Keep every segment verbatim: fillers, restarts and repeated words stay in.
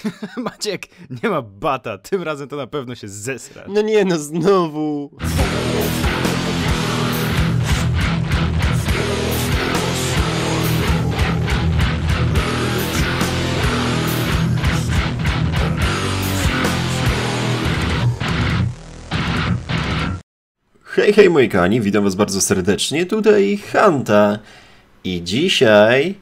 Maciek, nie ma bata, tym razem to na pewno się zesrasz. No nie, no znowu. Hej, hej moi kochani, witam was bardzo serdecznie, tutaj Hanta. I dzisiaj...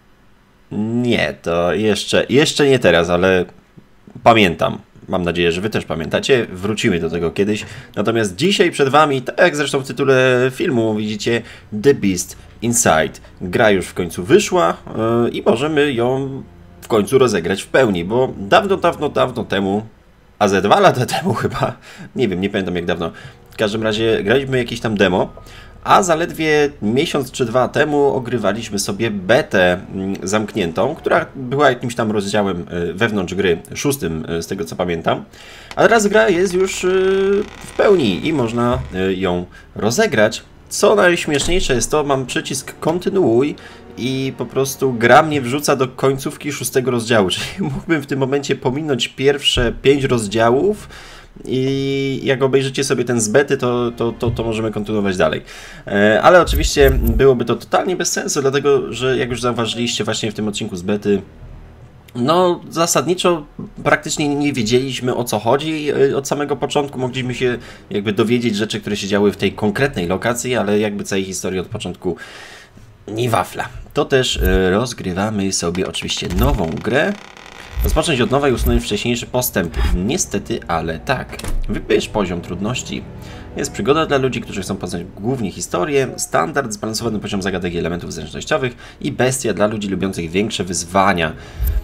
Nie, to jeszcze, jeszcze nie teraz, ale pamiętam. Mam nadzieję, że wy też pamiętacie. Wrócimy do tego kiedyś. Natomiast dzisiaj przed wami, tak jak zresztą w tytule filmu widzicie, The Beast Inside. Gra już w końcu wyszła yy, i możemy ją w końcu rozegrać w pełni, bo dawno, dawno, dawno temu, a ze dwa lata temu chyba, nie wiem, nie pamiętam jak dawno, w każdym razie graliśmy jakieś tam demo, a zaledwie miesiąc czy dwa temu ogrywaliśmy sobie betę zamkniętą, która była jakimś tam rozdziałem wewnątrz gry, szóstym z tego co pamiętam. A teraz gra jest już w pełni i można ją rozegrać. Co najśmieszniejsze jest to, mam przycisk kontynuuj i po prostu gra mnie wrzuca do końcówki szóstego rozdziału, czyli mógłbym w tym momencie pominąć pierwsze pięć rozdziałów, i jak obejrzycie sobie ten z bety, to, to, to, to możemy kontynuować dalej. Ale oczywiście byłoby to totalnie bez sensu, dlatego że jak już zauważyliście właśnie w tym odcinku z bety, no zasadniczo praktycznie nie wiedzieliśmy o co chodzi od samego początku. Mogliśmy się jakby dowiedzieć rzeczy, które się działy w tej konkretnej lokacji, ale jakby całej historii od początku nie wafla. To też rozgrywamy sobie oczywiście nową grę. Rozpocząć od nowa i usunąć wcześniejszy postęp. Niestety, ale tak. Wybierz poziom trudności. Jest przygoda dla ludzi, którzy chcą poznać głównie historię, standard, zbalansowany poziom zagadek i elementów zręcznościowych i bestia dla ludzi lubiących większe wyzwania.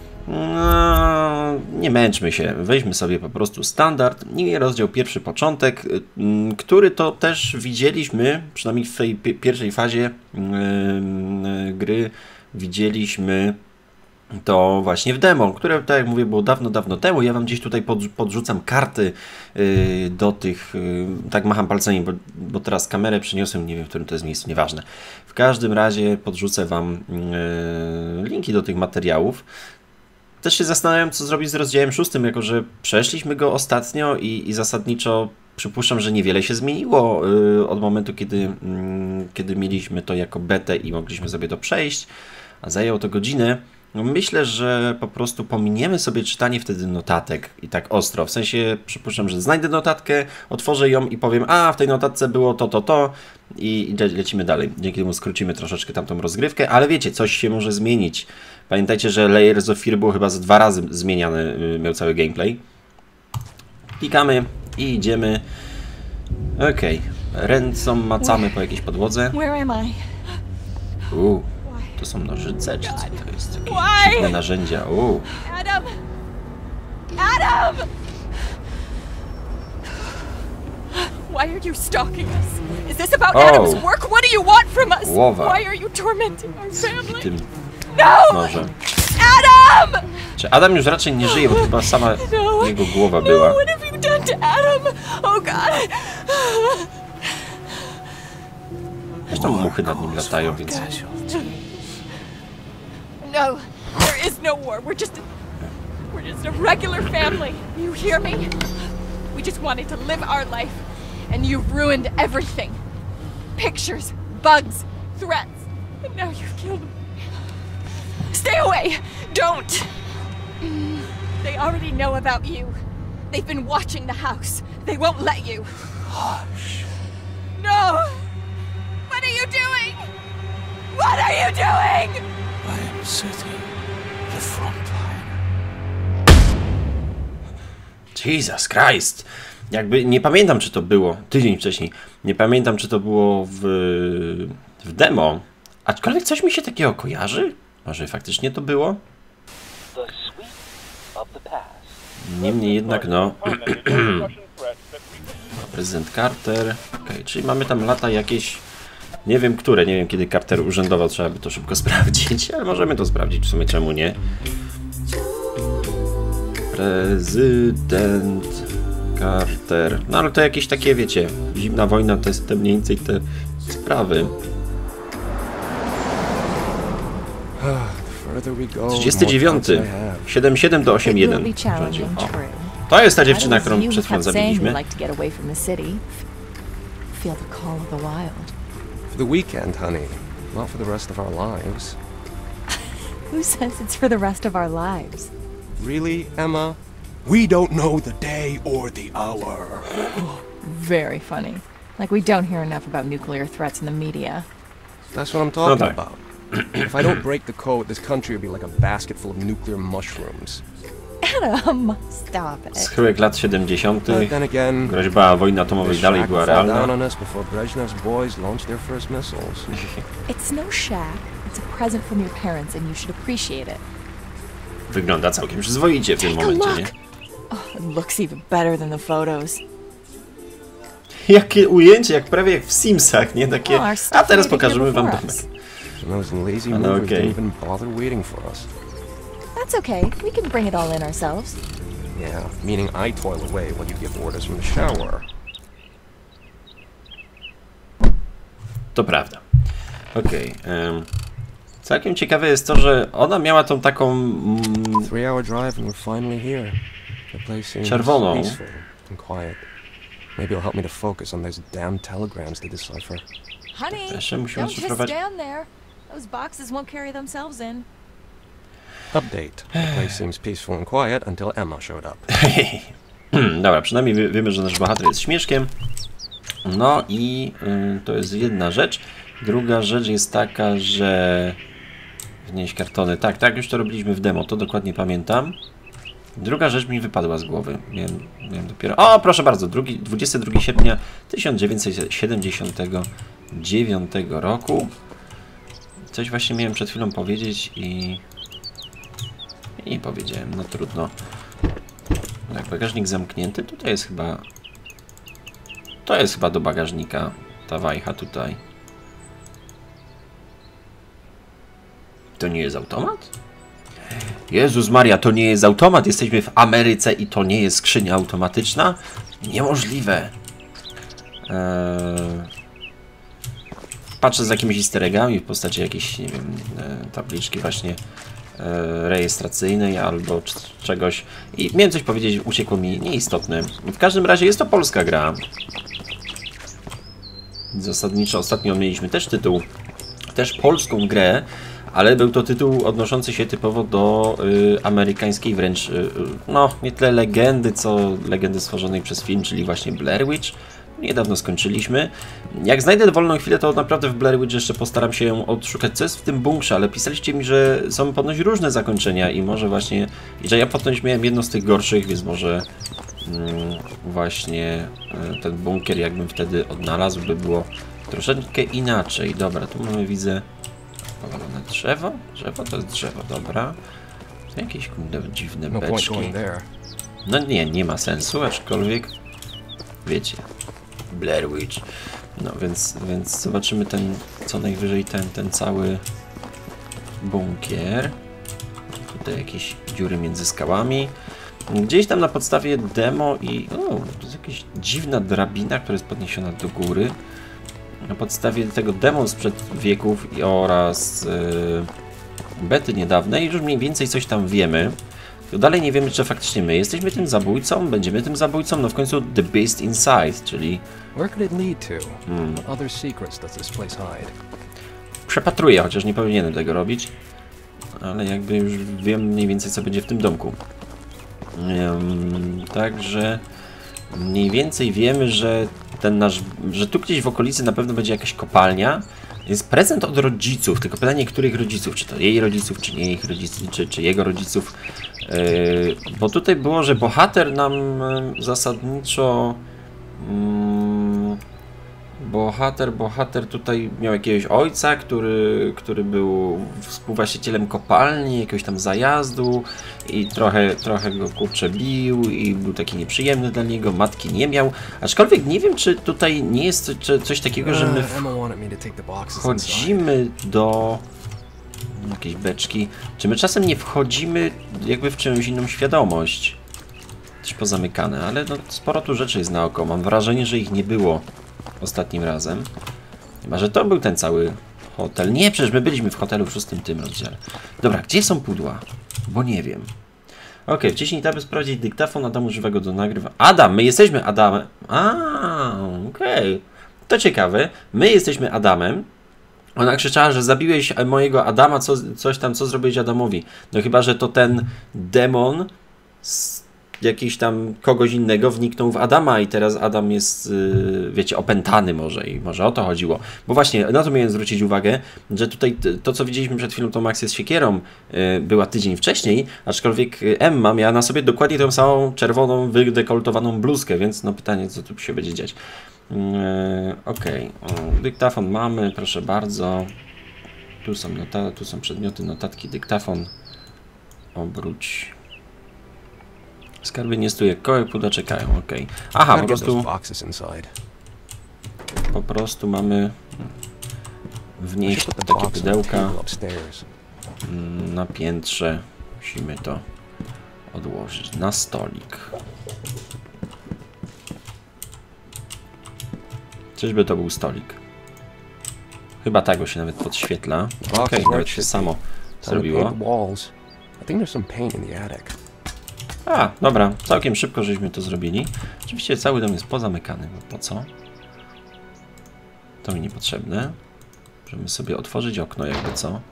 No, nie męczmy się, weźmy sobie po prostu standard i rozdział pierwszy, początek, który to też widzieliśmy, przynajmniej w tej pierwszej fazie yy, gry widzieliśmy to właśnie w demo, które, tak jak mówię, było dawno, dawno temu. Ja wam gdzieś tutaj pod, podrzucam karty yy, do tych, yy, tak macham palcami, bo, bo teraz kamerę przyniosłem, nie wiem, w którym to jest miejscu, nieważne. W każdym razie podrzucę wam yy, linki do tych materiałów. Też się zastanawiam, co zrobić z rozdziałem szóstym, jako że przeszliśmy go ostatnio i, i zasadniczo przypuszczam, że niewiele się zmieniło yy, od momentu, kiedy, yy, kiedy mieliśmy to jako betę i mogliśmy sobie to przejść, a zajęło to godzinę. No myślę, że po prostu pominiemy sobie czytanie wtedy notatek i tak ostro. W sensie przypuszczam, że znajdę notatkę, otworzę ją i powiem, a w tej notatce było to, to, to i le lecimy dalej. Dzięki temu skrócimy troszeczkę tamtą rozgrywkę, ale wiecie, coś się może zmienić. Pamiętajcie, że Layers of Fear było chyba z dwa razy zmieniany, miał cały gameplay. Klikamy i idziemy. Okej, okay. Ręcą macamy po jakiejś podłodze. Uuu. To są nożyce, czy co to jest? Jakieś dziwne narzędzia. O. Adam! Adam! Why are you stalking us? Is this about oh. Adam's work? What do you want from us? Głowa. Why are you tormenting our family? Tym no! Nożem. Adam! Czy Adam już raczej nie żyje, bo to chyba sama no. jego głowa była. No, what have you done to Adam? Oh God! Zresztą muchy nad nim latają, więc... No, there is no war. We're just a, we're just a regular family. You hear me? We just wanted to live our life, and you've ruined everything. Pictures, bugs, threats, and now you've killed them. Stay away! Don't! They already know about you. They've been watching the house. They won't let you. Hush. No! What are you doing? What are you doing? I am setting the front line. Jesus Christ! Jakby nie pamiętam, czy to było tydzień wcześniej. Nie pamiętam, czy to było w, w demo. Aczkolwiek coś mi się takiego kojarzy? Może faktycznie to było? Niemniej jednak, no. Prezydent Carter. Okay, czyli mamy tam lata jakieś. Nie wiem które, nie wiem kiedy Carter urzędował, trzeba by to szybko sprawdzić, ale możemy to sprawdzić, w sumie czemu nie. Prezydent Carter. No ale to jakieś takie, wiecie, zimna wojna, to jest te mniej więcej te sprawy. trzydziesty dziewiąty. siedem siedem do osiem jeden. O. To jest ta dziewczyna, którą przed chwilą zabiliśmy. Feel the call of the wild. For the weekend, honey. Not for the rest of our lives. Who says it's for the rest of our lives? Really, Emma? We don't know the day or the hour. Very funny. Like we don't hear enough about nuclear threats in the media. That's what I'm talking Okay. about. If I don't break the code, this country will be like a basket full of nuclear mushrooms. Adam, stop it. Schyłek lat siedemdziesiątych. But then again, Groźba wojny atomowej this dalej shack była will fall realna. down on us before Brezhnev's boys launch their first missiles. It's no shack. It's a present from your parents and you should appreciate it. Wygląda całkiem przyzwoicie w tym Take a momencie, nie? look. Oh, it looks even better than the photos. Jakie ujęcie, jak prawie jak w Simsach, nie? Takie, Oh, our stuff a teraz made it here pokażemy wam before domek. us. And those lazy I know, movers okay. didn't even bother waiting for us. That's okay. We can bring it all in ourselves. Yeah, meaning I toil away while you give orders from the shower. To prawda. Okej. Okay, całkiem ciekawe jest to, że ona miała tą taką mm, Three hour drive and we're finally here. The place seems czerwoną. peaceful and quiet. Maybe it'll help me to focus on those damn telegrams to decipher. Honey, Jeszcze musimy don't just szyfrować. stand there. Those boxes won't carry themselves in. Update. The place seems peaceful and quiet until Emma showed up. Dobra, przynajmniej wie, wiemy, że nasz bohater jest śmieszkiem. No i y, to jest jedna rzecz. Druga rzecz jest taka, że wnieść kartony. Tak, tak, już to robiliśmy w demo, to dokładnie pamiętam. Druga rzecz mi wypadła z głowy. Miałem, miałem dopiero... O, proszę bardzo, drugi, dwudziestego drugiego sierpnia tysiąc dziewięćset siedemdziesiątego dziewiątego roku. Coś właśnie miałem przed chwilą powiedzieć i... I nie powiedziałem, no trudno. Tak, bagażnik zamknięty. Tutaj jest chyba... To jest chyba do bagażnika ta wajcha tutaj. To nie jest automat? Jezus Maria, to nie jest automat. Jesteśmy w Ameryce i to nie jest skrzynia automatyczna? Niemożliwe. Eee... Patrzę z jakimiś easter eggami w postaci jakiejś, nie wiem, tabliczki właśnie rejestracyjnej albo czegoś. I miałem coś powiedzieć, uciekło mi, nieistotne. W każdym razie jest to polska gra. Zasadniczo ostatnio mieliśmy też tytuł, też polską grę, ale był to tytuł odnoszący się typowo do y, amerykańskiej wręcz, y, no nie tyle legendy, co legendy stworzonej przez film, czyli właśnie Blair Witch. Niedawno skończyliśmy. Jak znajdę wolną chwilę, to naprawdę w Blair Witch jeszcze postaram się ją odszukać, co jest w tym bunkrze, ale pisaliście mi, że są ponoć różne zakończenia i może właśnie, i że ja ponoć miałem jedno z tych gorszych, więc może mm, właśnie y, ten bunkier, jakbym wtedy odnalazł, by było troszeczkę inaczej. Dobra, tu mamy, widzę, powalone drzewo. Drzewo to jest drzewo, dobra. To jakieś kurde dziwne beczki. No nie, nie ma sensu, aczkolwiek wiecie, Blair Witch. No więc, więc zobaczymy ten, co najwyżej ten, ten cały bunkier. Tutaj jakieś dziury między skałami. Gdzieś tam na podstawie demo i... O, to jest jakaś dziwna drabina, która jest podniesiona do góry. Na podstawie tego demo sprzed wieków oraz yy, bety niedawnej już mniej więcej coś tam wiemy. Dalej nie wiemy, czy faktycznie my jesteśmy tym zabójcą, będziemy tym zabójcą, no w końcu The Beast Inside, czyli... Where could it lead to? Hmm. What other secrets does this place hide? Przepatruję, chociaż nie powinienem tego robić. Ale jakby już wiem mniej więcej, co będzie w tym domku. Um, także mniej więcej wiemy, że ten nasz, że tu gdzieś w okolicy na pewno będzie jakaś kopalnia. Jest prezent od rodziców, tylko pytanie, których rodziców, czy to jej rodziców, czy nie ich rodziców, czy, czy jego rodziców. Yy, bo tutaj było, że bohater nam yy, zasadniczo... Yy, bohater, bohater tutaj miał jakiegoś ojca, który, który był współwłaścicielem kopalni, jakiegoś tam zajazdu i trochę, trochę go kurczę bił i był taki nieprzyjemny dla niego, matki nie miał, aczkolwiek nie wiem, czy tutaj nie jest czy coś takiego, że my wchodzimy do jakiejś beczki, czy my czasem nie wchodzimy jakby w czyjąś inną świadomość, coś pozamykane, ale no, sporo tu rzeczy jest naokoło, mam wrażenie, że ich nie było ostatnim razem. Chyba że to był ten cały Hotel. Nie, przecież my byliśmy w hotelu w szóstym tym rozdziale. Dobra, gdzie są pudła? Bo nie wiem. Ok, wciśnij tab, by sprawdzić dyktafon. Adam używa go do nagrywania. Adam, my jesteśmy Adamem. A, okej. Okay. To ciekawe. My jesteśmy Adamem. Ona krzyczała, że zabiłeś mojego Adama, co, coś tam, co zrobiłeś Adamowi. No chyba, że to ten demon z jakiś tam kogoś innego wniknął w Adama i teraz Adam jest, yy, wiecie, opętany może i może o to chodziło. Bo właśnie, na to miałem zwrócić uwagę, że tutaj to, co widzieliśmy przed chwilą, to Max jest siekierą, yy, była tydzień wcześniej, aczkolwiek Emma miała na sobie dokładnie tą samą czerwoną, wydekoltowaną bluzkę, więc no pytanie, co tu się będzie dziać. Yy, Okej, okay. Dyktafon mamy, proszę bardzo. Tu są, nota tu są przedmioty, notatki, dyktafon. Obróć. Skarby nie stój jak kołek, puda czekają, ok. Aha, po prostu... Po prostu mamy wnieść takie pudełka na piętrze. Musimy to odłożyć na stolik. Czyżby to był stolik? Chyba tak, bo się nawet podświetla. Ok, nawet się samo zrobiło. A, dobra, całkiem szybko żeśmy to zrobili. Oczywiście cały dom jest pozamykany, no po co? To mi niepotrzebne. Możemy sobie otworzyć okno, jakby co.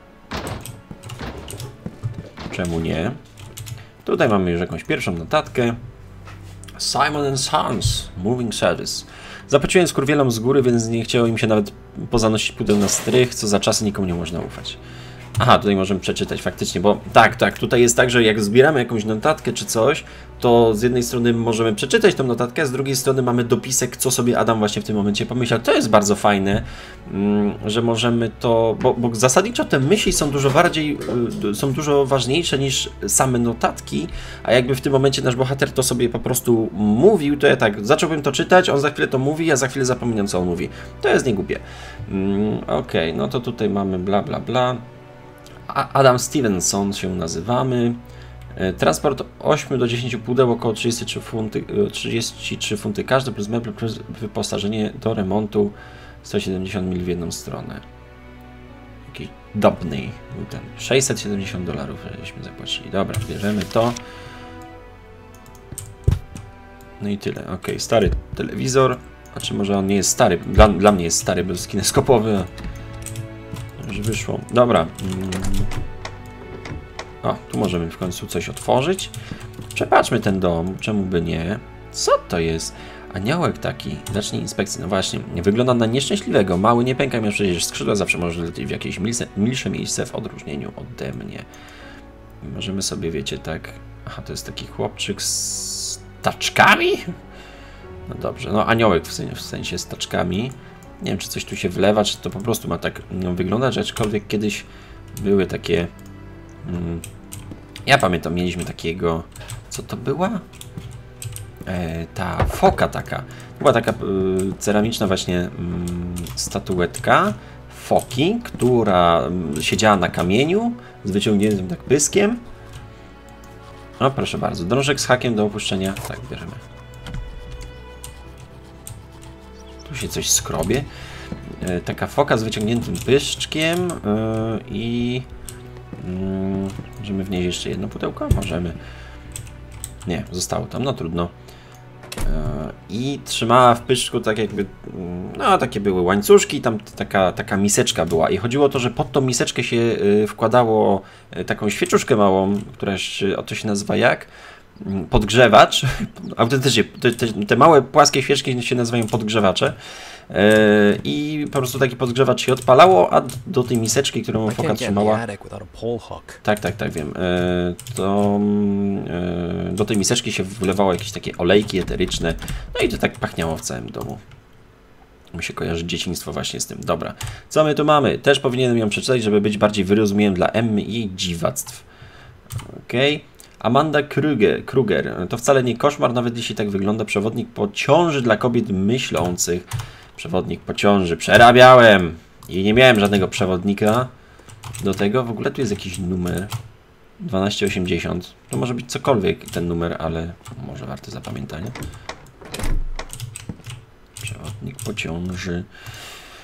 Czemu nie? Tutaj mamy już jakąś pierwszą notatkę. Simon and Sons, Moving Service. Zapłaciłem skurwielom z góry, więc nie chciało im się nawet pozanosić pudeł na strych, co za czasy nikomu nie można ufać. Aha, tutaj możemy przeczytać faktycznie, bo tak, tak, tutaj jest tak, że jak zbieramy jakąś notatkę czy coś, to z jednej strony możemy przeczytać tą notatkę, a z drugiej strony mamy dopisek, co sobie Adam właśnie w tym momencie pomyślał. To jest bardzo fajne, że możemy to, bo, bo zasadniczo te myśli są dużo bardziej, są dużo ważniejsze niż same notatki, a jakby w tym momencie nasz bohater to sobie po prostu mówił, to ja tak, zacząłbym to czytać, on za chwilę to mówi, a za chwilę zapominam, co on mówi. To jest niegłupie. Okej, no to tutaj mamy bla bla bla. Adam Stevenson się nazywamy. Transport osiem do dziesięciu pudeł, około trzydzieści trzy funty, trzydzieści trzy funty każde, plus meble, plus wyposażenie do remontu sto siedemdziesiąt mil w jedną stronę. Jakiś dobny był ten. sześćset siedemdziesiąt dolarów żeśmy zapłacili. Dobra, bierzemy to. No i tyle. Ok, stary telewizor. Znaczy może on nie jest stary. Dla, dla mnie jest stary, bo jest kineskopowy. Już wyszło. Dobra. O, tu możemy w końcu coś otworzyć. Przepatrzmy ten dom, czemu by nie. Co to jest? Aniołek taki. Zacznij inspekcję. No właśnie, wygląda na nieszczęśliwego. Mały, nie pękaj, miał przecież skrzydła, zawsze może lecieć w jakieś milsze, milsze miejsce w odróżnieniu ode mnie. I możemy sobie, wiecie, tak... Aha, to jest taki chłopczyk z taczkami? No dobrze, no aniołek w sensie, w sensie z taczkami. Nie wiem, czy coś tu się wlewa, czy to po prostu ma tak no, wyglądać, aczkolwiek kiedyś były takie... Mm, ja pamiętam, mieliśmy takiego... Co to była? E, ta foka taka. Była taka y, ceramiczna właśnie y, statuetka foki, która y, siedziała na kamieniu z wyciągniętym tak pyskiem. No proszę bardzo, drążek z hakiem do opuszczenia. Tak, bierzemy. Tu się coś skrobie. E, taka foka z wyciągniętym pyszczkiem e, i mm, możemy wnieść jeszcze jedno pudełko? Możemy. Nie, zostało tam, no trudno. E, I trzymała w pyszczku tak jakby, no takie były łańcuszki, tam taka, taka miseczka była i chodziło o to, że pod tą miseczkę się y, wkładało y, taką świeczuszkę małą, która się, to się nazywa jak? Podgrzewacz. Autentycznie, te, te, te małe płaskie świeczki się nazywają podgrzewacze. Yy, I po prostu taki podgrzewacz się odpalało, a do tej miseczki, którą foka trzymała. Tak, tak, tak, wiem. Yy, to yy, do tej miseczki się wlewało jakieś takie olejki eteryczne. No i to tak pachniało w całym domu. Mi się kojarzy dzieciństwo właśnie z tym. Dobra. Co my tu mamy? Też powinienem ją przeczytać, żeby być bardziej wyrozumiałym dla Emmy i jej dziwactw. Okej. Okay. Amanda Kruger, Kruger. To wcale nie koszmar, nawet jeśli tak wygląda. Przewodnik po ciąży dla kobiet myślących. Przewodnik po ciąży. Przerabiałem. I nie miałem żadnego przewodnika do tego. W ogóle tu jest jakiś numer. dwanaście osiemdziesiąt. To może być cokolwiek ten numer, ale może warto zapamiętania. Przewodnik po ciąży.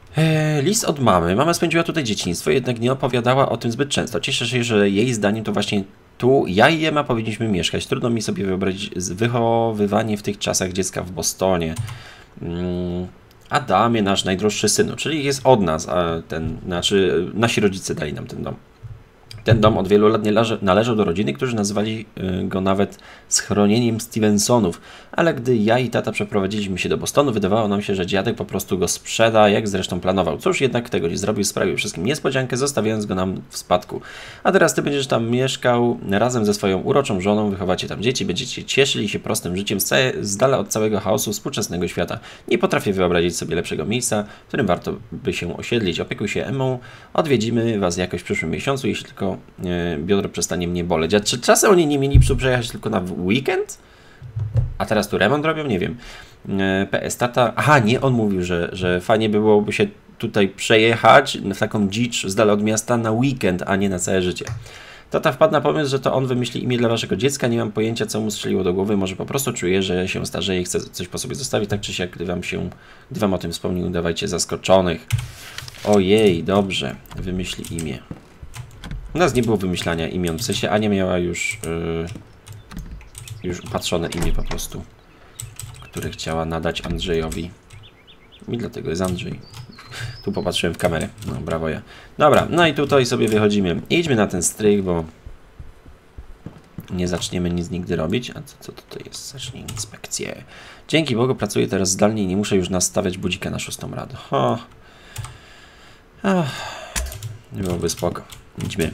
Eee, list od mamy. Mama spędziła tutaj dzieciństwo, jednak nie opowiadała o tym zbyt często. Cieszę się, że jej zdaniem to właśnie tu ja i Emma powinniśmy mieszkać. Trudno mi sobie wyobrazić wychowywanie w tych czasach dziecka w Bostonie. Mm, Adamie, nasz najdroższy synu, czyli jest od nas, a ten, znaczy nasi rodzice dali nam ten dom. Ten dom od wielu lat nie należy, należał do rodziny, którzy nazywali go nawet schronieniem Stevensonów, ale gdy ja i tata przeprowadziliśmy się do Bostonu, wydawało nam się, że dziadek po prostu go sprzeda, jak zresztą planował. Cóż, jednak tego nie zrobił, sprawił wszystkim niespodziankę, zostawiając go nam w spadku. A teraz ty będziesz tam mieszkał razem ze swoją uroczą żoną, wychowacie tam dzieci, będziecie cieszyli się prostym życiem z, z dala od całego chaosu współczesnego świata. Nie potrafię wyobrazić sobie lepszego miejsca, w którym warto by się osiedlić. Opiekuj się Emmą, odwiedzimy was jakoś w przyszłym miesiącu, jeśli tylko e, biodro przestanie mnie boleć. A czy czasem oni nie mieli psu przejechać tylko na weekend? A teraz tu remont robią? Nie wiem. E, P S tata... Aha, nie, on mówił, że, że fajnie byłoby się tutaj przejechać w taką dzicz z dala od miasta na weekend, a nie na całe życie. Tata wpadł na pomysł, że to on wymyśli imię dla waszego dziecka. Nie mam pojęcia, co mu strzeliło do głowy. Może po prostu czuje, że się starzeje i chce coś po sobie zostawić. Tak czy siak, gdy wam się, gdy wam o tym wspomni, udawajcie zaskoczonych. Ojej, dobrze. Wymyśli imię. U nas nie było wymyślania imion. W sensie Ania miała już yy, już upatrzone imię po prostu, które chciała nadać Andrzejowi. I dlatego jest Andrzej. Tu popatrzyłem w kamerę. No, brawo ja. Dobra, no i tutaj sobie wychodzimy. Idźmy na ten strych, bo nie zaczniemy nic nigdy robić. A co, co tutaj jest? Zacznij inspekcję. Dzięki Bogu pracuję teraz zdalnie i nie muszę już nastawiać budzika na szóstą radę. O. Ach. Nie byłoby spoko. Idźmy.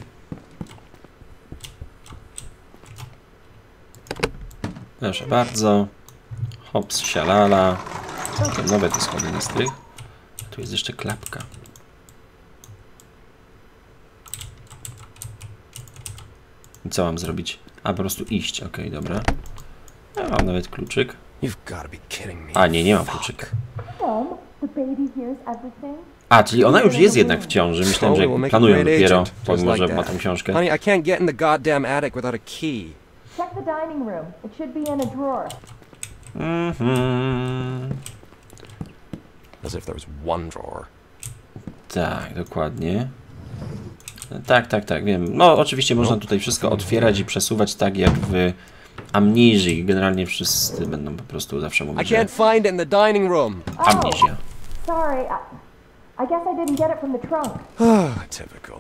Proszę bardzo. Hops, sialala. Nowe te schody na strych. Tu jest jeszcze klapka. I co mam zrobić? A, po prostu iść. Okej, okay, dobra. Ja mam nawet kluczyk. A, nie, nie mam kluczyka. A, czyli ona już jest jednak w ciąży. Myślałem, że planują dopiero, pomimo że ma tą książkę. Honey, I can't get in the goddamn attic without a key. Check the dining room. It should be in a drawer. Mhm. As if there was one drawer. Tak, dokładnie. Tak, tak, tak, wiem. No, oczywiście można tutaj wszystko otwierać i przesuwać tak jak w Amnezji. Generalnie wszyscy będą po prostu zawsze mówić, I can't find it in the dining room. Amnezja. Sorry, I, I guess I didn't get it from the trunk. Typical.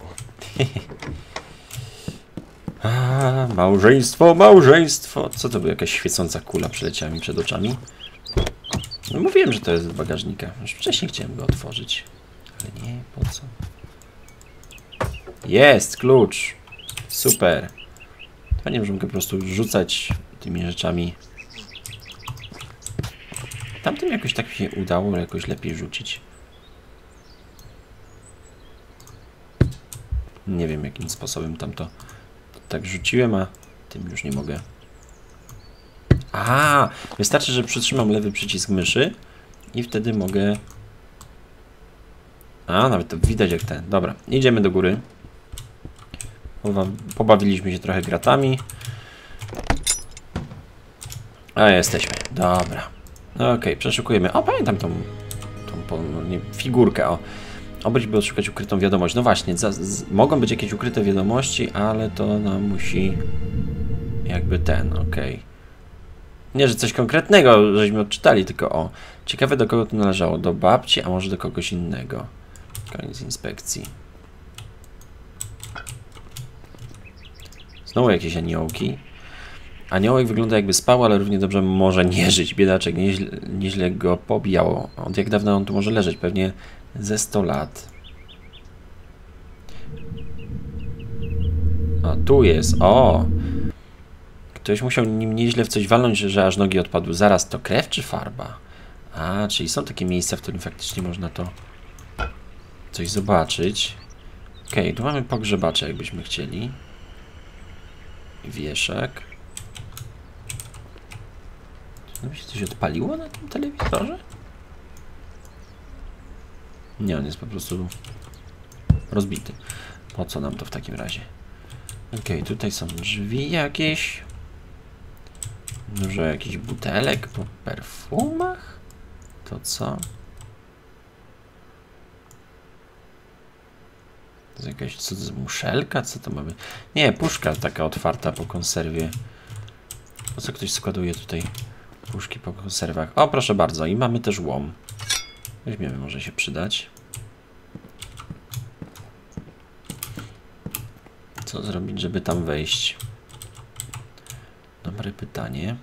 A, małżeństwo, małżeństwo. Co to była? Jakaś świecąca kula przyleciała mi przed oczami. No, mówiłem, że to jest z bagażnika. Już wcześniej chciałem go otworzyć. Ale nie, po co? Jest, klucz. Super. Fajnie, że mogę po prostu rzucać tymi rzeczami. Tamtym jakoś tak mi się udało jakoś lepiej rzucić. Nie wiem, jakim sposobem tam to tak rzuciłem, a tym już nie mogę. A, wystarczy, że przytrzymam lewy przycisk myszy i wtedy mogę... A, nawet to widać jak ten. Dobra, idziemy do góry. Pobawiliśmy się trochę gratami. A, jesteśmy. Dobra. Okej, okay, przeszukujemy. O, pamiętam tą, tą no, nie, figurkę. O. Obryć, by odszukać ukrytą wiadomość. No właśnie, za, z, mogą być jakieś ukryte wiadomości, ale to nam musi jakby ten, okej. Okay. Nie, że coś konkretnego żeśmy odczytali, tylko o. Ciekawe, do kogo to należało. Do babci, a może do kogoś innego. Koniec inspekcji. Znowu jakieś aniołki. Aniołek wygląda jakby spał, ale równie dobrze może nie żyć. Biedaczek, nieźle, nieźle go pobijało. Od jak dawna on tu może leżeć? Pewnie ze sto lat. A tu jest, o! Ktoś musiał nim nieźle w coś walnąć, że, że aż nogi odpadły. Zaraz, to krew czy farba? A, czyli są takie miejsca, w którym faktycznie można to coś zobaczyć. Okej, okay, tu mamy pogrzebacze, jakbyśmy chcieli. Wieszak. Czy mi się coś odpaliło na tym telewizorze? Nie, on jest po prostu rozbity. Po co nam to w takim razie? Okej, okay, tutaj są drzwi jakieś. Dużo jakichś butelek po perfumach? To co? To jest jakaś, co to jest, muszelka? Co to ma być? Nie, puszka taka otwarta po konserwie. Po co ktoś składuje tutaj puszki po konserwach? O, proszę bardzo. I mamy też łom. Weźmiemy, może się przydać. Co zrobić, żeby tam wejść? Dobre pytanie.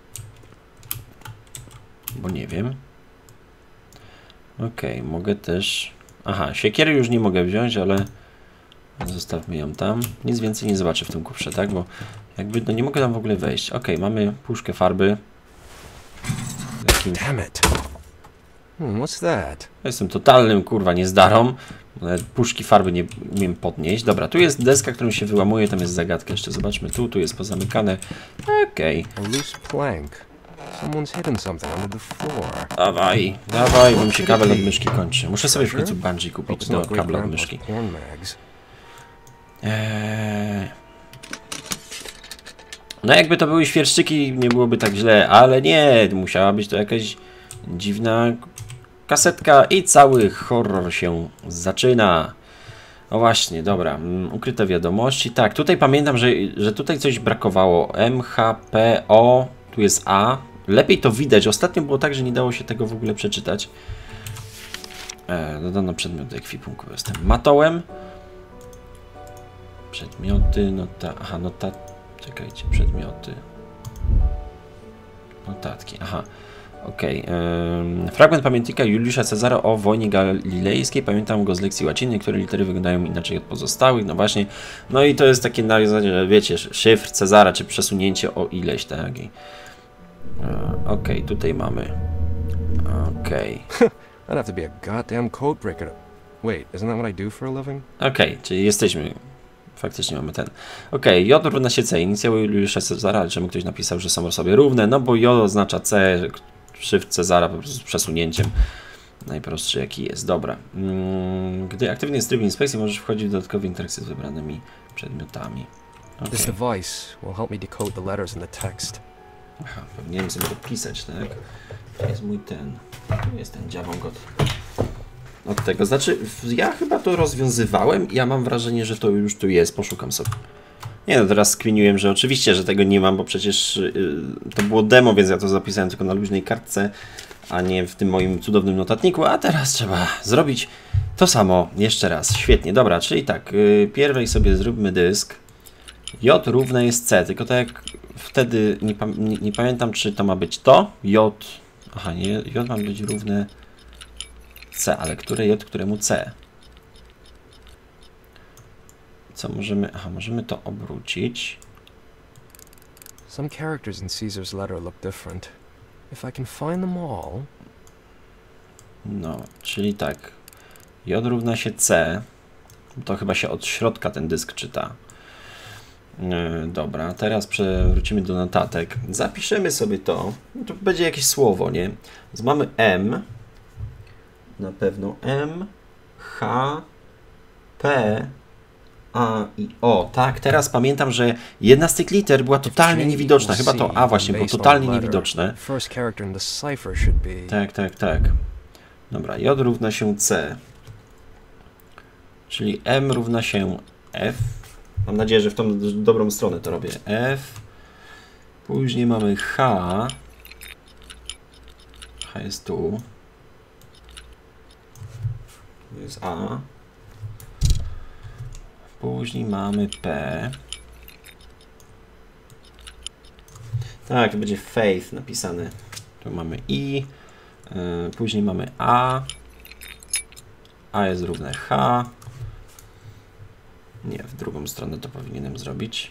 Bo nie wiem. Okej, okay, mogę też... Aha, siekiery już nie mogę wziąć, ale... Zostawmy ją tam. Nic więcej nie zobaczę w tym kufrze, tak? Bo jakby no nie mogę tam w ogóle wejść. Okej, okay, mamy puszkę farby. Jakimś... Damn it. Hmm, what's that? Jestem totalnym, kurwa, niezdarą. Nawet puszki farby nie umiem podnieść. Dobra, tu jest deska, którą się wyłamuje. Tam jest zagadka. Jeszcze zobaczmy tu. Tu jest pozamykane. Okej. Okay. A loose plank. Someone's hidden something under the floor. Dawaj, dawaj, bo mi się kabel od myszki kończy. Muszę sobie w końcu bungee kupić do kabla od myszki. Eee... No jakby to były świerszczyki, nie byłoby tak źle, ale nie, musiała być to jakaś dziwna kasetka i cały horror się zaczyna. O właśnie, dobra, ukryte wiadomości. Tak, tutaj pamiętam, że, że tutaj coś brakowało. M, H, P, O, tu jest A. Lepiej to widać. Ostatnio było tak, że nie dało się tego w ogóle przeczytać. E, dodano przedmioty ekwipunkowe. Jestem matołem. Przedmioty, nota... Aha, nota... Czekajcie, przedmioty. Notatki, aha. Okej. Okay. Fragment pamiętnika Juliusza Cezara o wojnie galilejskiej. Pamiętam go z lekcji łaciny. Niektóre litery wyglądają inaczej od pozostałych. No właśnie. No i to jest takie na zasadzie, że wiecie, szyfr Cezara, czy przesunięcie o ileś, tak? I... Okej, okay, tutaj mamy. Okej. Okay. I'd have to be a goddamn code breaker. Wait, isn't that what I do for a living? Okej, okay, czyli jesteśmy. Faktycznie mamy ten. Okej, okay, J równa się C. Inicjały Juliusza Cezara, ale czemu ktoś napisał, że są sobie równe? No bo J oznacza C, szyfr Cezara po prostu z przesunięciem. Najprostszy jaki jest. Dobra. Gdy aktywny jest tryb inspekcji, możesz wchodzić w dodatkowe interakcje z wybranymi przedmiotami. Okay. This device will help me decode the letters in the text. Aha, powinienem sobie to pisać, tak? To jest mój ten. Tu jest ten dziabąg od, od tego. Znaczy, ja chyba to rozwiązywałem i ja mam wrażenie, że to już tu jest. Poszukam sobie. Nie no, teraz skwiniłem, że oczywiście, że tego nie mam, bo przecież yy, to było demo, więc ja to zapisałem tylko na luźnej kartce, a nie w tym moim cudownym notatniku, a teraz trzeba zrobić to samo jeszcze raz. Świetnie, dobra, czyli tak, yy, pierwej sobie zróbmy dysk. J równe jest C, tylko tak jak wtedy, nie, nie, nie pamiętam, czy to ma być to, J, aha, nie, J ma być równe C, ale które J, któremu C? Co możemy, aha, możemy to obrócić. Some characters in Caesar's letter look different. If I can find them all. No, czyli tak, J równa się C, to chyba się od środka ten dysk czyta. Yy, dobra, teraz przewrócimy do notatek. Zapiszemy sobie to. No to będzie jakieś słowo, nie? Więc mamy M. Na pewno M, H, P, A i O. Tak, teraz pamiętam, że jedna z tych liter była totalnie niewidoczna. Chyba to A właśnie było totalnie niewidoczne. Tak, tak, tak. Dobra, J równa się C. Czyli M równa się F. Mam nadzieję, że w tą dobrą stronę to robię. F. Później mamy H. H jest tu. To jest A. Później mamy P. Tak, to będzie Faith napisane. Tu mamy I. Później mamy A. A jest równe H. Nie, w drugą stronę to powinienem zrobić.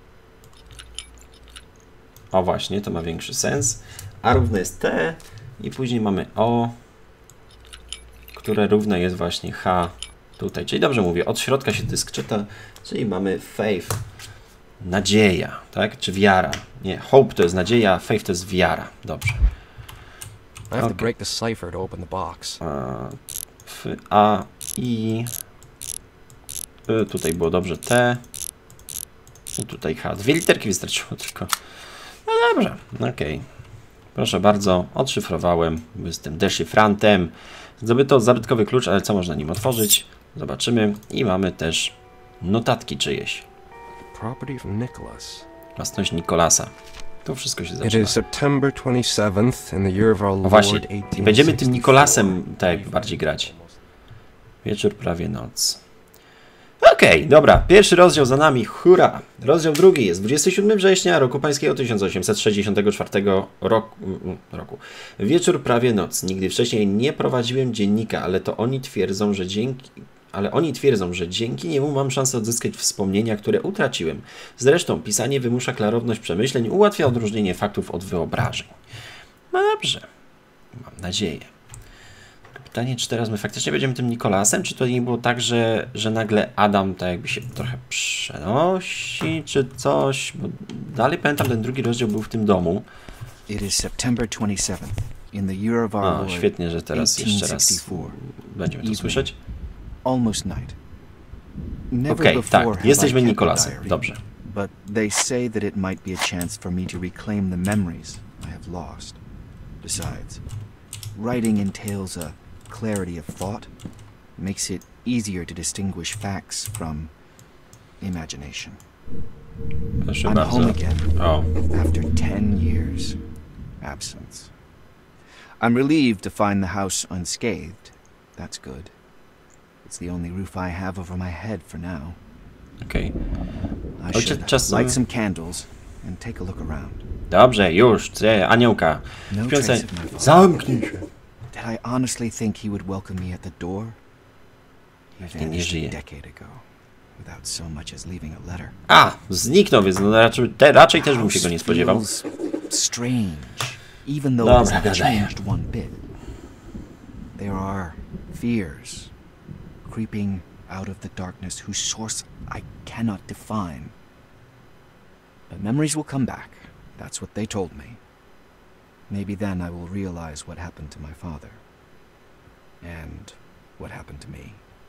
O właśnie, to ma większy sens. A równe jest T i później mamy O, które równe jest właśnie H tutaj. Czyli dobrze mówię, od środka się dysk czyta, czyli mamy faith, nadzieja, tak? Czy wiara. Nie, hope to jest nadzieja, faith to jest wiara. Dobrze. I have to break the cipher to open the box. A, F, A, I. Y, tutaj było dobrze T. I tutaj H. Dwie literki wystarczyło tylko. No dobrze, okej. Okay. Proszę bardzo, odszyfrowałem. Jestem deszyfrantem. Zdobyto zabytkowy klucz, ale co można nim otworzyć? Zobaczymy. I mamy też notatki czyjeś. Property of Nicholas. Własność Nikolasa. To wszystko się It zaczyna. is September twenty-seventh in the year of our O Lord właśnie, i eighteen będziemy tym sixty-four. Nikolasem tak bardziej grać. Wieczór, prawie noc. Okej, okay, dobra, pierwszy rozdział za nami, hurra! Rozdział drugi jest dwudziestego siódmego września roku pańskiego tysiąc osiemset sześćdziesiątego czwartego roku, roku. Wieczór, prawie noc. Nigdy wcześniej nie prowadziłem dziennika, ale to oni twierdzą, że dzięki... Ale oni twierdzą, że dzięki niemu mam szansę odzyskać wspomnienia, które utraciłem. Zresztą pisanie wymusza klarowność przemyśleń, ułatwia odróżnienie faktów od wyobrażeń. No dobrze, mam nadzieję. Pytanie, czy teraz my faktycznie będziemy tym Nikolasem, czy to nie było tak, że, że nagle Adam tak jakby się trochę przenosi, czy coś, bo dalej pamiętam, ten drugi rozdział był w tym domu. It is September twenty-seventh in the year of our A, Lord świetnie, że teraz jeszcze raz będziemy to słyszeć. Almost night. Never Okej, before tak, have jesteśmy I kept a Nikolasem, diary, dobrze. But they say that it might be a chance for me to reclaim the memories I have lost. Besides, writing entails a clarity of thought, makes it easier to distinguish facts from imagination. Proszę I'm bardzo. home again O, after ten years absence. I'm relieved to find the house unscathed. That's good. It's the only roof I have over my head for now. okej. I Ojciec should czasem- light some candles and take a look around. Dobrze, już, ty, aniołka. No Śpiące... trace of my father. Zamknij się. Did I honestly think he would welcome me at the door? He Pewnie nie vanished żyje. a decade ago, without so much as leaving a letter. A, zniknął, więc no raczej, te, raczej też bym się go nie spodziewał. Feels strange, even though Dobra, it hasn't gadaję. changed one bit. There are fears creeping out of the darkness whose source I cannot define. But memories will come back. That's what they told me. Maybe then I will realize what happened to my father. And what happened to me.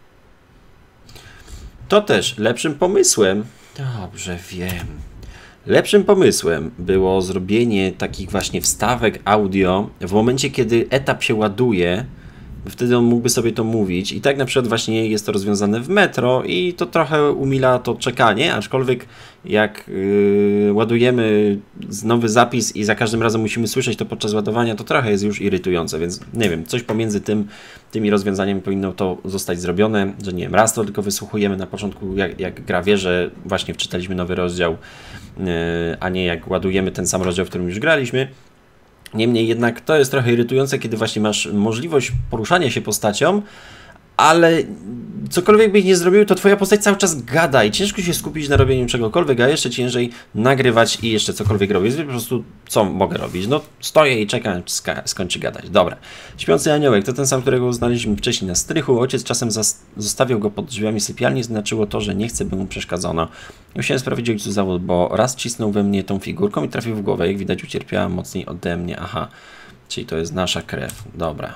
To też lepszym pomysłem, dobrze wiem, lepszym pomysłem było zrobienie takich właśnie wstawek audio w momencie, kiedy etap się ładuje, wtedy on mógłby sobie to mówić i tak na przykład właśnie jest to rozwiązane w Metro i to trochę umila to czekanie, aczkolwiek jak yy, ładujemy nowy zapis i za każdym razem musimy słyszeć to podczas ładowania, to trochę jest już irytujące, więc nie wiem, coś pomiędzy tym, tymi rozwiązaniami powinno to zostać zrobione, że nie wiem, raz to tylko wysłuchujemy na początku, jak, jak gra wie, że właśnie wczytaliśmy nowy rozdział, yy, a nie jak ładujemy ten sam rozdział, w którym już graliśmy. Niemniej jednak to jest trochę irytujące, kiedy właśnie masz możliwość poruszania się postacią, ale cokolwiek byś nie zrobił, to twoja postać cały czas gada i ciężko się skupić na robieniu czegokolwiek, a jeszcze ciężej nagrywać i jeszcze cokolwiek robić. Więc po prostu co mogę robić? No stoję i czekam, ska- skończy gadać. Dobra. Śpiący aniołek to ten sam, którego znaleźliśmy wcześniej na strychu. Ojciec czasem zostawiał go pod drzwiami sypialni, znaczyło to, że nie chce, by mu przeszkadzano. Musiałem sprawdzić ojcu zawód, bo raz cisnął we mnie tą figurką i trafił w głowę. Jak widać, ucierpiała mocniej ode mnie. Aha, czyli to jest nasza krew. Dobra.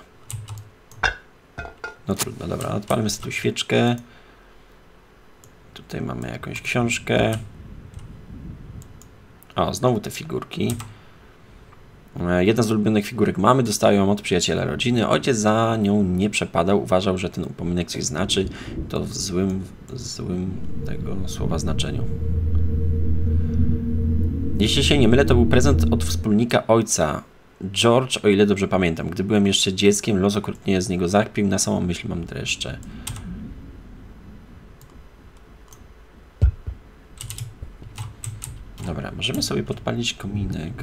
No trudno, dobra, odpalmy sobie tu świeczkę. Tutaj mamy jakąś książkę. O, znowu te figurki. Jedna z ulubionych figurek mamy, dostają ją od przyjaciela rodziny. Ojciec za nią nie przepadał, uważał, że ten upominek coś znaczy. To w złym, złym tego słowa znaczeniu. Jeśli się nie mylę, to był prezent od wspólnika ojca. George, o ile dobrze pamiętam. Gdy byłem jeszcze dzieckiem, los okrutnie z niego zakpił. Na samą myśl mam dreszcze. Dobra, możemy sobie podpalić kominek.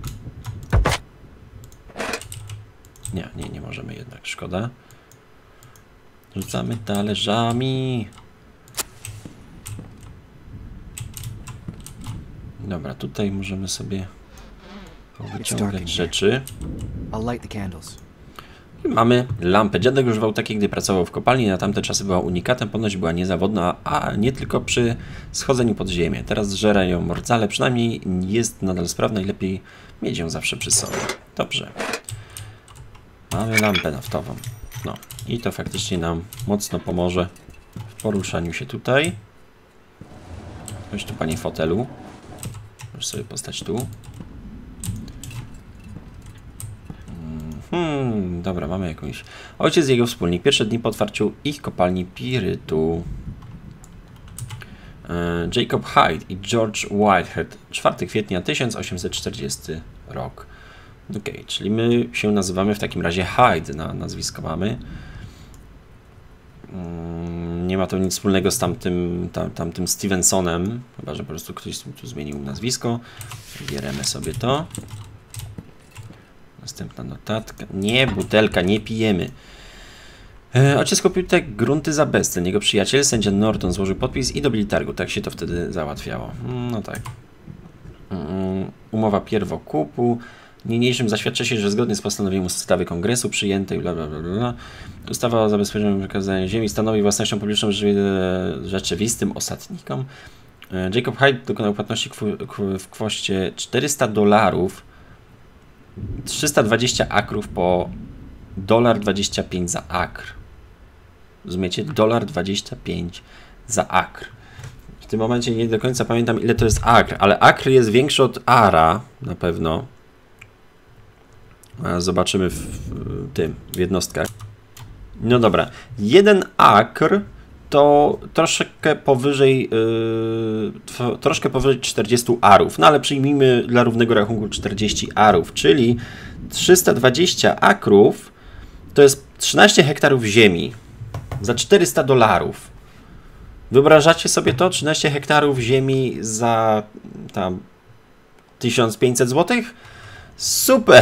Nie, nie, nie możemy jednak. Szkoda. Rzucamy talerzami. Dobra, tutaj możemy sobie wyciągać rzeczy. I'll light the candles. I mamy lampę. Dziadek używał takiej, gdy pracował w kopalni. Na tamte czasy była unikatem. Ponoć była niezawodna, a nie tylko przy schodzeniu pod ziemię. Teraz zżera ją mordza, ale przynajmniej jest nadal sprawna i lepiej mieć ją zawsze przy sobie. Dobrze. Mamy lampę naftową. No i to faktycznie nam mocno pomoże w poruszaniu się tutaj. Chodź tu, panie fotelu. Możesz sobie postać tu. Hmm, dobra, mamy jakąś. Ojciec i jego wspólnik. Pierwsze dni po otwarciu ich kopalni pirytu. Jacob Hyde i George Whitehead. czwartego kwietnia tysiąc osiemset czterdziesty rok. Ok, czyli my się nazywamy w takim razie Hyde, na nazwisko mamy. Nie ma to nic wspólnego z tamtym, tam, tamtym Stevensonem, chyba że po prostu ktoś tu zmienił nazwisko. Bierzemy sobie to. Następna notatka. Nie, butelka, nie pijemy. E, ojciec kupił te grunty za bezcen. Jego przyjaciel, sędzia Norton, złożył podpis i dobili targu. Tak się to wtedy załatwiało. No tak. Um, umowa pierwokupu. Niniejszym zaświadcza się, że zgodnie z postanowieniem ustawy Kongresu przyjętej bla bla bla bla. Ustawa o zabezpieczeniu przekazania ziemi stanowi własnością publiczną rzeczywistym osadnikom. E, Jacob Hyde dokonał płatności w kwocie czterysta dolarów. trzysta dwadzieścia akrów po dolar dwadzieścia pięć za akr. Rozumiecie? dolar dwadzieścia pięć za akr. W tym momencie nie do końca pamiętam, ile to jest akr, ale akr jest większy od ara na pewno. Zobaczymy w, w tym, w jednostkach. No dobra. Jeden akr to troszkę powyżej yy, troszkę powyżej czterdziestu arów. No ale przyjmijmy dla równego rachunku czterdzieści arów, czyli trzysta dwadzieścia akrów to jest trzynaście hektarów ziemi za czterysta dolarów. Wyobrażacie sobie to? trzynaście hektarów ziemi za tam tysiąc pięćset złotych? Super!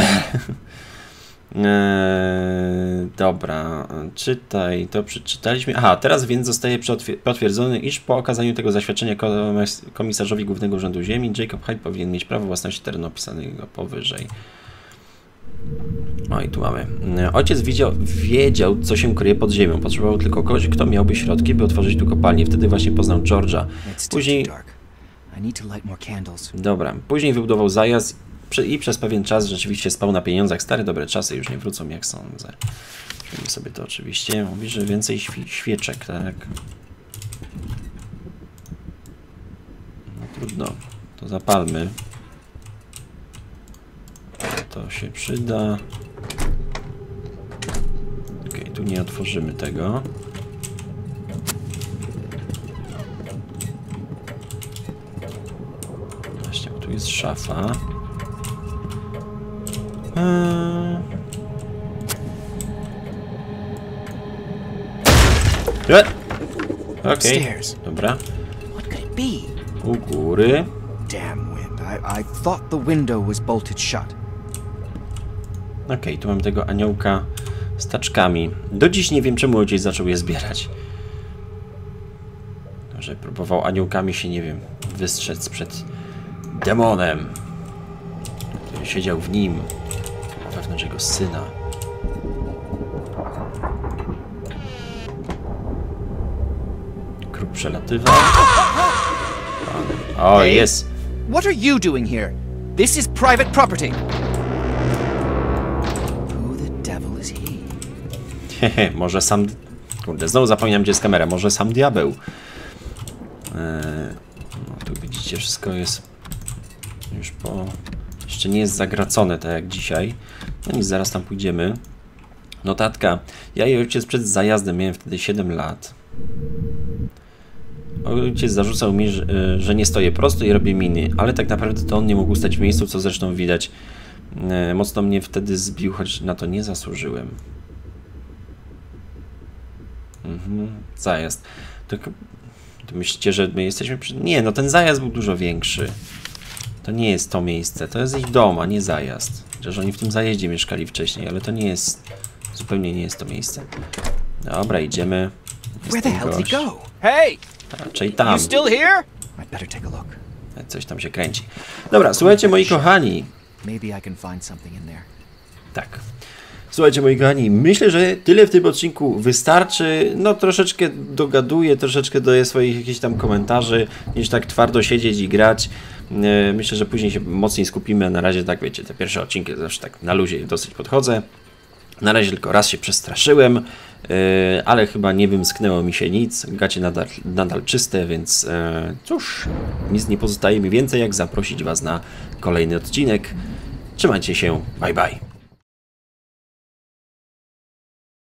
Eee, dobra, czytaj, to przeczytaliśmy. Aha, teraz więc zostaje potwierdzony, iż po okazaniu tego zaświadczenia komisarzowi Głównego Urzędu Ziemi Jacob Hyde powinien mieć prawo własności terenu opisanego powyżej. No i tu mamy. Ojciec wiedział, wiedział, co się kryje pod ziemią. Potrzebował tylko kogoś, kto miałby środki, by otworzyć tu kopalnię. Wtedy właśnie poznał George'a. Później... Dobra, później wybudował zajazd i przez pewien czas rzeczywiście spał na pieniądzach. Stare, dobre czasy już nie wrócą, jak sądzę. Weźmy sobie to oczywiście. Mówi, że więcej świe świeczek, tak? No trudno. To zapalmy. To się przyda. Ok, tu nie otworzymy tego. Właśnie, tu jest szafa. Eee... Okej, okay. Dobra. U góry. Damn wind. I, I thought the window was bolted shut. Okej, okay, tu mam tego aniołka z taczkami. Do dziś nie wiem, czemu ojciec zaczął je zbierać. Że próbował aniołkami się, nie wiem, wystrzec przed demonem, który siedział w nim, wewnątrz jego syna. Kruk przelatywał. O, hey, jest. What are you doing here? This is private property. Hehe, może sam... Kurde, znowu zapomniałem, gdzie jest kamera. Może sam diabeł. Eee, no, tu widzicie, wszystko jest już po... Jeszcze nie jest zagracone, tak jak dzisiaj. No nic, zaraz tam pójdziemy. Notatka. Ja i ojciec przed zajazdem miałem wtedy siedem lat. Ojciec zarzucał mi, że, że nie stoję prosto i robię miny, ale tak naprawdę to on nie mógł stać w miejscu, co zresztą widać. Eee, mocno mnie wtedy zbił, choć na to nie zasłużyłem. Mhm, zajazd. To, to myślicie, że my jesteśmy przy... Nie, no ten zajazd był dużo większy. To nie jest to miejsce, to jest ich dom, a nie zajazd. Chociaż oni w tym zajeździe mieszkali wcześniej, ale to nie jest... Zupełnie nie jest to miejsce. Dobra, idziemy. Where the hell did he go? Hey! Raczej tam. You still here? I'd better take a look. Coś tam się kręci. Dobra, słuchajcie, moi kochani. Maybe I can find something in there. Tak. Słuchajcie, moi kochani, myślę, że tyle w tym odcinku wystarczy. No troszeczkę dogaduję, troszeczkę daję swoich jakichś tam komentarzy, niż tak twardo siedzieć i grać. Myślę, że później się mocniej skupimy. Na razie tak, wiecie, te pierwsze odcinki zawsze tak na luzie dosyć podchodzę. Na razie tylko raz się przestraszyłem, ale chyba nie wymsknęło mi się nic. Gacie nadal, nadal czyste, więc cóż, nic nie pozostaje mi więcej, jak zaprosić Was na kolejny odcinek. Trzymajcie się, bye bye.